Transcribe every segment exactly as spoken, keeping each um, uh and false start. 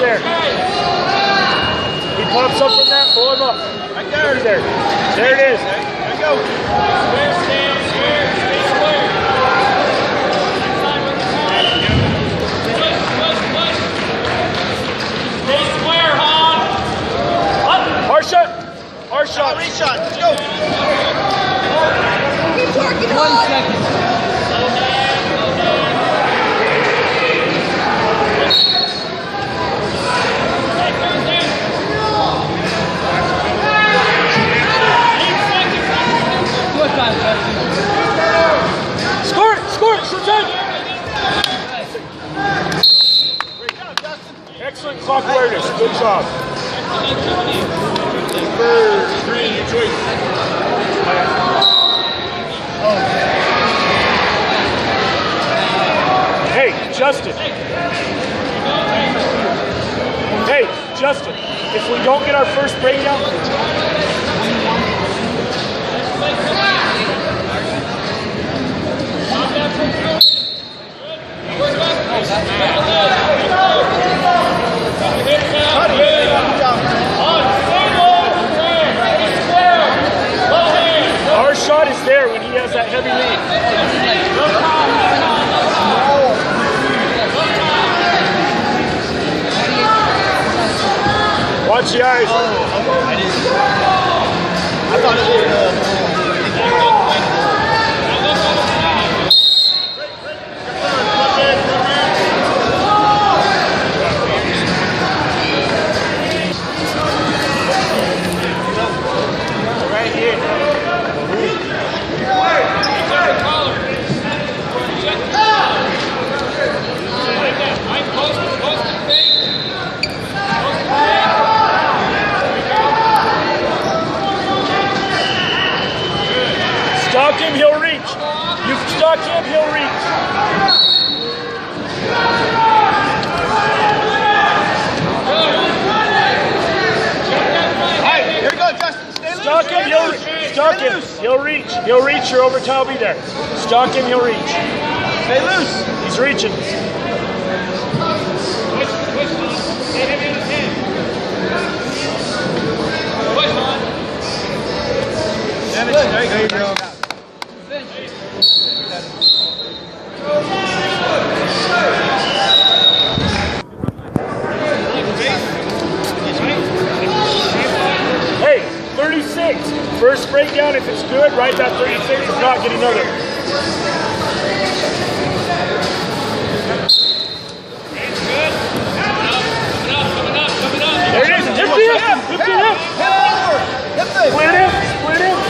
there. He pops up from that, pull him up. Right there. There, there it is. There you go. Square, stand, square, stay square. Push, push, push. Stay square, Han. Up. Our shot. Our shot. Reach shot. Let's go. One second. Slow down, slow down. Score it! Score it! Shoot it! Excellent clock awareness. Good job. Green, your choice. Hey, Justin. Hey, Justin. If we don't get our first breakdown, our shot is there when he has that heavy lead. Watch the eyes. I thought it was right here. Stalk him, he'll reach. You stalk him, he'll reach. Alright, here we go, Justin. Stay loose. Stalk him, he'll reach. Stalk him, he'll reach. He'll reach, your overtime will be there. Stalk him, he'll reach. Stay loose. He's reaching. There you go. Hey, thirty-six. First breakdown, if it's good, write that thirty-six. If not, get another. There it is. Lift it up. Lift it up. Hip forward. Hip thing. Split it. Split it.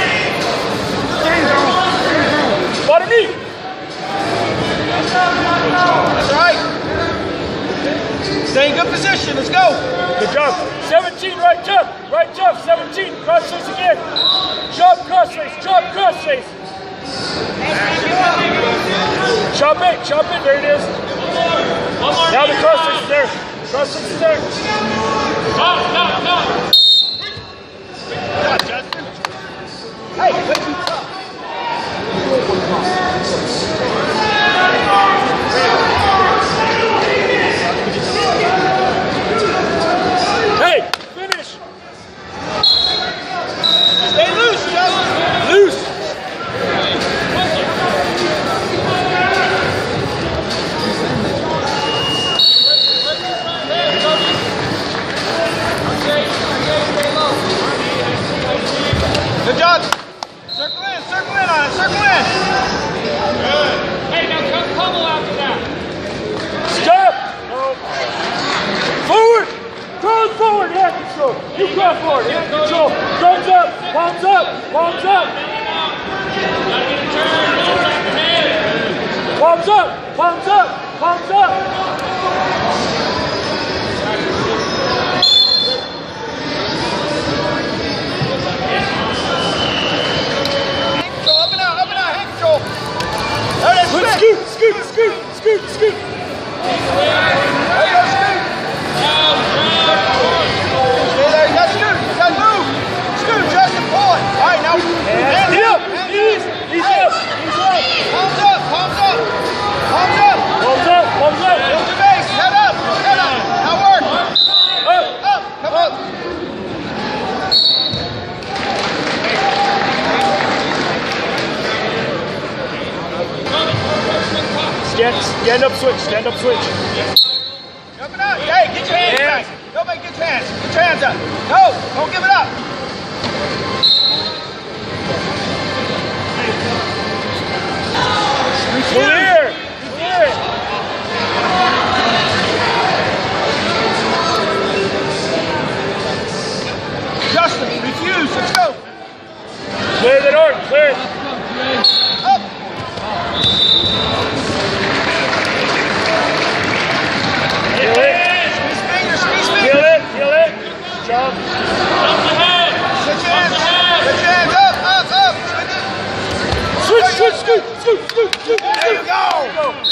Bottom knee. That's right. Stay in good position. Let's go. Good job. seventeen, right jump. Right jump. seventeen. Cross face again. Jump, cross face. Jump, cross face. Chop it. Chop it. There it is. One more. Now the cross face is there. Cross face is there. Stop, stop, stop. Good, Justin. Hey, what you stop? Hey, finish. Stay loose, Justin. Loose. Good job. Circle in, circle in on it, circle in. Good. Hey, now come pummel after that. Stop. No. Forward. Cross forward. Hand control. You cross forward. Hand control. Thumbs up. Palms up. Palms up. Palms up. Palms up. Palms up. Scoot, scoot, scoot, scoot, scoot. There you go, scoot. Stay there, you got scoot. You got move. Scoot, Justin, pull it. All right, now. Hands He's up. up. Hands He's, up. he's Hey. up. He's up. Palms up, palms up. Palms up. Palms up. Palms up. Build your base. Head up. Head Stand up switch, stand up switch. Jump it up. Hey, get your hands Hands. back. Nobody get your hands. Get your hands up. No, don't give it up. Clear, clear. Justin, refuse. Let's go. Clear the door, clear. Up. Feel it, Squeeze fingers, squeeze feel fingers. it, feel it. Jump. Switch your hands. Switch your hands up, up, up. Switch, switch, scoot, scoot, scoot, scoot. There you go. Go.